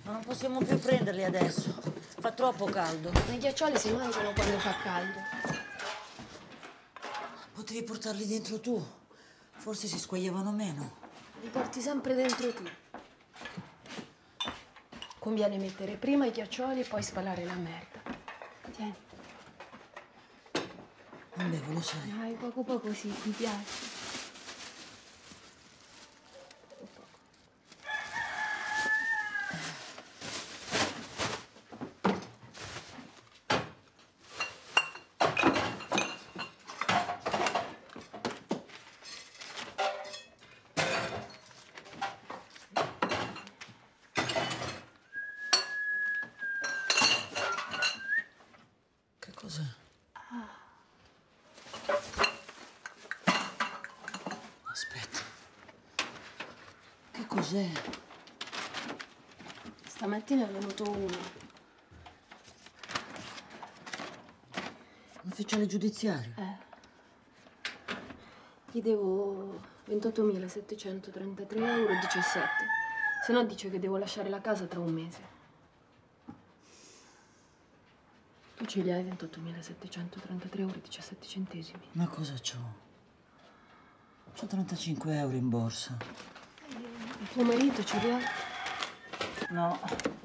Ma non possiamo più prenderli adesso. Fa troppo caldo. Ma i ghiaccioli si mangiano quando fa caldo. Potevi portarli dentro tu. Forse si squagliavano meno. Li porti sempre dentro tu. Conviene mettere prima i ghiaccioli e poi spalare la merda. Tieni. Non bevo, lo sai. Dai, poco poco sì, mi piace. Che cos'è? Aspetta. Che cos'è? Stamattina è venuto uno. Un ufficiale giudiziario? Gli devo 28.733,17 €. Se no dice che devo lasciare la casa tra un mese. Tu ce li hai 28.733,17 €? Ma cosa c'ho? C'ho 35 euro in borsa. E tuo marito ce li ha? No.